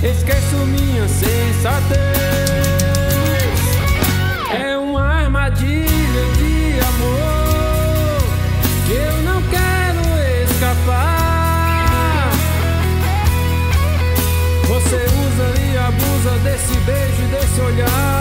esqueço minha sensatez. É uma armadilha de amor que eu não quero escapar. Você usa e abusa desse beijo e desse olhar.